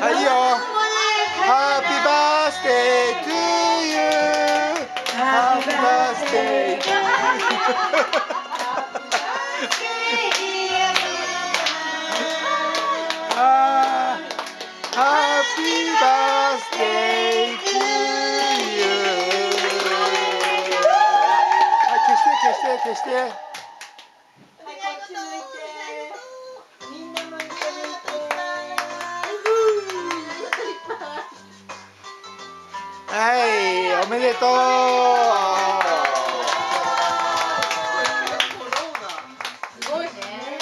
いいよ。Happy birthday to you. Happy birthday to you. Happy birthday to you. 消して。 はい、こっち向いて。みんな向いて。 はい、おめでとう。